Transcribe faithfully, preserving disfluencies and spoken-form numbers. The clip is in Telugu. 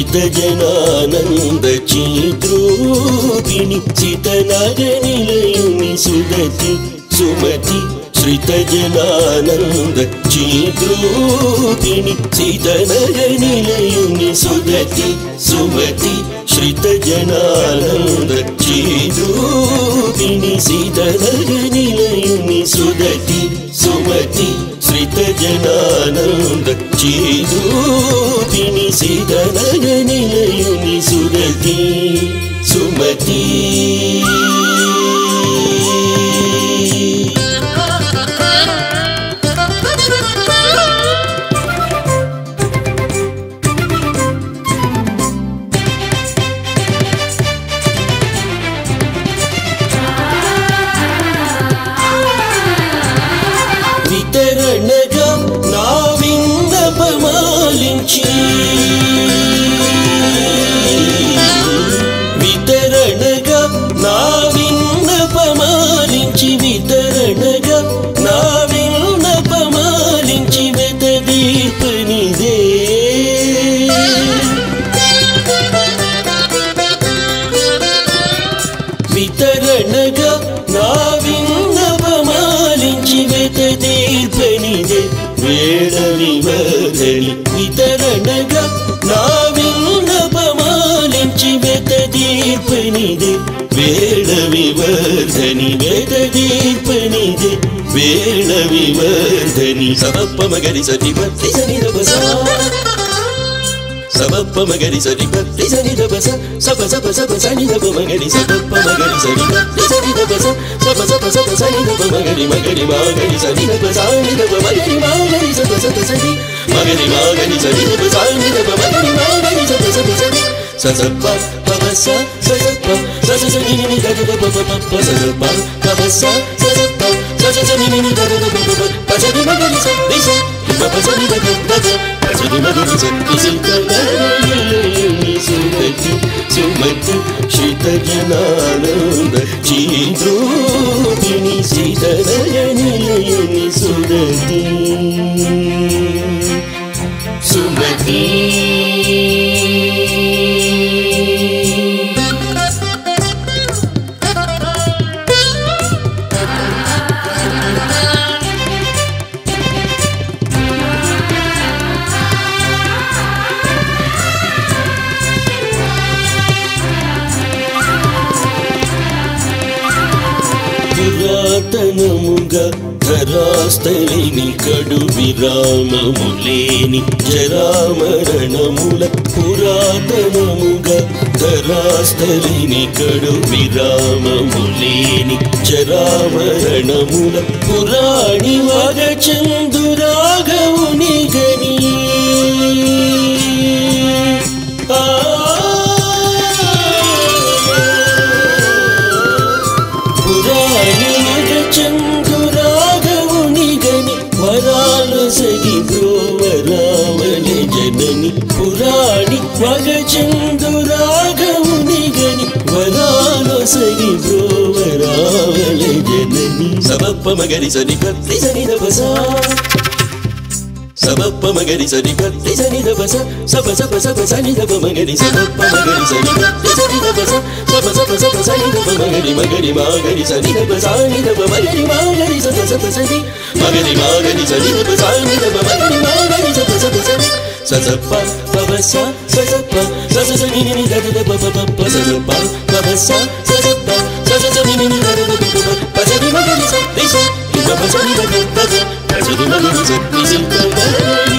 श्रितजनानन्द चिद्रूपिणि चितनगनिलयुनि सुदति सुमति श्रितजनानन्द चिद्रूपिणि चितनगनिलयुनि सुदति सुमति श्रितजनानन्द चिद्रूपिणि चितनगनिलयुनि सुदति सुमति श्रितजनानन्द चिद्रूपिणि चितनगनिलयुनि सुदति सुमति వితరణగా నా విన్నపమాలించి వితరణగా నా విన్నపమాలించి వితరణగా నా విన్నపమాలించి వెతదీర్పనిదే వితరణగా నా విన్నపమాలించి వెతదీర్పనిదే వేళ వివర్ధని వితరణగా నా విన్నపమాలించి వెతదీర్పనిదే వేళ వివర్ధని వెతదీర్పనిదే వేళ వివర్ధని సబప్ప మగరి సతి భక్తి సని దబస సబప్ప మగరి సని భక్తి సని దబస సబ సబ సబ సని దబ మగరి సబప్ప మగరి సని భక్తి సని దబస సబ సబ సబ సని దబ మగరి మగరి మగరి సని దబ సని దబ మగరి మగరి సబ సబ సని మగరి మగరి సని దబ సని దబ మగరి మగరి సబ సబ సని ససప్ప పవస ససప్ప సస సని ని దబ దబ పప ససప్ప పవస ససప్ప సస సని ని దబ దబ పప పసని మగరి సని స పపసని దబ దబ పసని మగరి సని సితనగనిలయుని సుమతి సుమతి श्रितजनानन्द चिद्रूपिणि चितनगनिलयुनि सुदति सुमति పురాతనముగా ధరాస్థలిని కడు విరామములేని జరామరణముల పురాతనముగా ధరాస్థలిని కడు విరామములేని జరామరణముల పురాణి వగచందురాఘవుని గని సగి బ్రోవరావళి జనని పురాణి వగచందురాఘవుని గని వరాలో సగి బ్రోవరావళి జనని సబప్ప మగరి సని భక్తి సని దబస సబప్ప మగరి సని భక్తి సని దబస సబ సబ సబ సని దబ మగరి సబప్ప మగరి సని భక్తి సని దబస సబ సబ సబ సని దబ మగరి మగరి మగరి సని దబ సని దబ మగరి మగరి సబ సబ సని మగరి మగరి సని దబ సని దబ మగరి మగరి సబ సబ సని ససప్ప పవస ససప్ప సస సని ని దబ దబ పప ససప్ప పవస ససప్ప సస సని ని దబ దబ పప పసని మగరి సని స దబ సని దబ దబ పసని మగరి సని స